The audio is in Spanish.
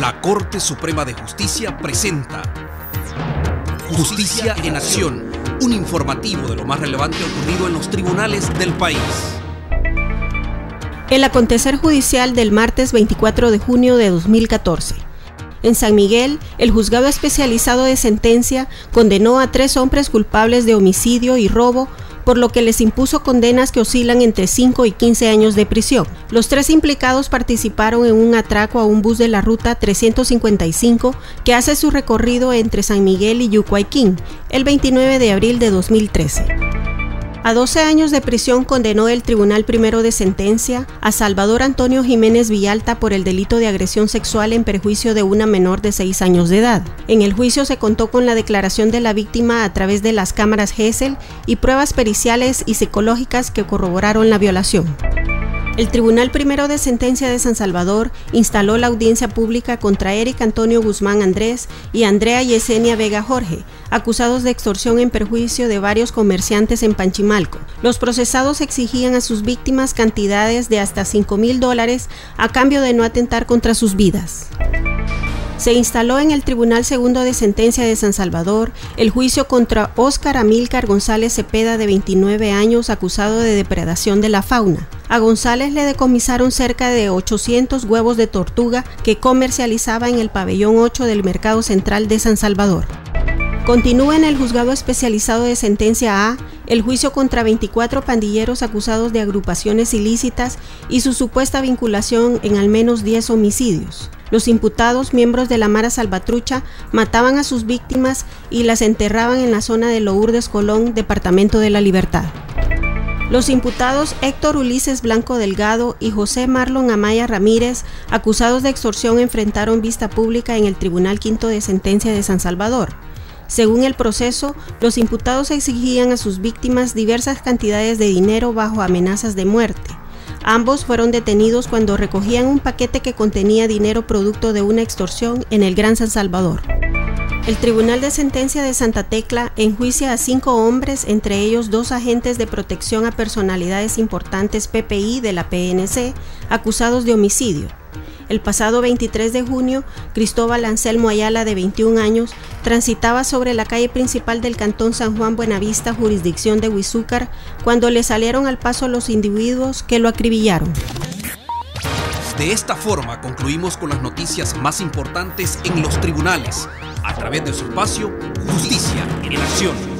La Corte Suprema de Justicia presenta Justicia en Acción, un informativo de lo más relevante ocurrido en los tribunales del país. El acontecer judicial del martes 24 de junio de 2014. En San Miguel, el juzgado especializado de sentencia condenó a 3 hombres culpables de homicidio y robo, por lo que les impuso condenas que oscilan entre 5 y 15 años de prisión. Los 3 implicados participaron en un atraco a un bus de la ruta 355 que hace su recorrido entre San Miguel y Yucuayquín, el 29 de abril de 2013. A 12 años de prisión condenó el Tribunal Primero de Sentencia a Salvador Antonio Jiménez Villalta por el delito de agresión sexual en perjuicio de una menor de 6 años de edad. En el juicio se contó con la declaración de la víctima a través de las cámaras Gesell y pruebas periciales y psicológicas que corroboraron la violación. El Tribunal Primero de Sentencia de San Salvador instaló la audiencia pública contra Eric Antonio Guzmán Andrés y Andrea Yesenia Vega Jorge, acusados de extorsión en perjuicio de varios comerciantes en Panchimalco. Los procesados exigían a sus víctimas cantidades de hasta $5,000 a cambio de no atentar contra sus vidas. Se instaló en el Tribunal Segundo de Sentencia de San Salvador el juicio contra Óscar Amílcar González Cepeda, de 29 años, acusado de depredación de la fauna. A González le decomisaron cerca de 800 huevos de tortuga que comercializaba en el pabellón 8 del Mercado Central de San Salvador. Continúa en el Juzgado Especializado de Sentencia A el juicio contra 24 pandilleros acusados de agrupaciones ilícitas y su supuesta vinculación en al menos 10 homicidios. Los imputados, miembros de la Mara Salvatrucha, mataban a sus víctimas y las enterraban en la zona de Lourdes Colón, Departamento de la Libertad. Los imputados Héctor Ulises Blanco Delgado y José Marlon Amaya Ramírez, acusados de extorsión, enfrentaron vista pública en el Tribunal Quinto de Sentencia de San Salvador. Según el proceso, los imputados exigían a sus víctimas diversas cantidades de dinero bajo amenazas de muerte. Ambos fueron detenidos cuando recogían un paquete que contenía dinero producto de una extorsión en el Gran San Salvador. El Tribunal de Sentencia de Santa Tecla enjuicia a 5 hombres, entre ellos 2 agentes de protección a personalidades importantes PPI de la PNC, acusados de homicidio. El pasado 23 de junio, Cristóbal Anselmo Ayala, de 21 años, transitaba sobre la calle principal del Cantón San Juan Buenavista, jurisdicción de Huizúcar, cuando le salieron al paso los individuos que lo acribillaron. De esta forma concluimos con las noticias más importantes en los tribunales, a través de su espacio Justicia en Acción.